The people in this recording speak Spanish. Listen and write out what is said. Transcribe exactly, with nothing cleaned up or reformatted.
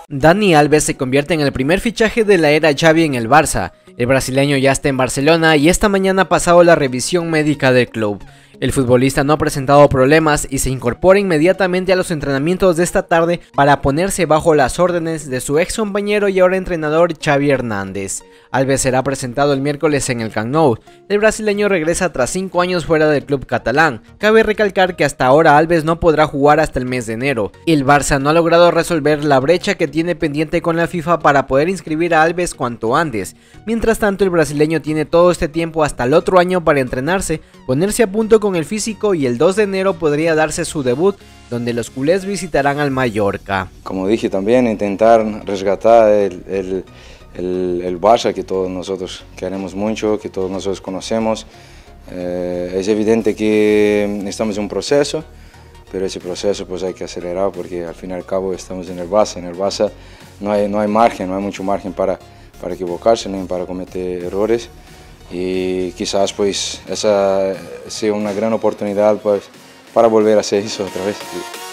Dani Alves se convierte en el primer fichaje de la era Xavi en el Barça. El brasileño ya está en Barcelona y esta mañana ha pasado la revisión médica del club. El futbolista no ha presentado problemas y se incorpora inmediatamente a los entrenamientos de esta tarde para ponerse bajo las órdenes de su ex compañero y ahora entrenador Xavi Hernández. Alves será presentado el miércoles en el Camp Nou. El brasileño regresa tras cinco años fuera del club catalán. Cabe recalcar que hasta ahora Alves no podrá jugar hasta el mes de enero. El Barça no ha logrado resolver la brecha que tiene pendiente con la FIFA para poder inscribir a Alves cuanto antes. Mientras tanto, el brasileño tiene todo este tiempo hasta el otro año para entrenarse, ponerse a punto con el físico y el dos de enero podría darse su debut, donde los culés visitarán al Mallorca. Como dije también, intentar rescatar el, el, el, el Barça que todos nosotros queremos mucho, que todos nosotros conocemos. Eh, es evidente que estamos en un proceso, pero ese proceso pues hay que acelerar porque al fin y al cabo estamos en el Barça. En el Barça no hay, no hay margen, no hay mucho margen para, para equivocarse ni para cometer errores. Y quizás pues esa sea una gran oportunidad pues, para volver a hacer eso otra vez.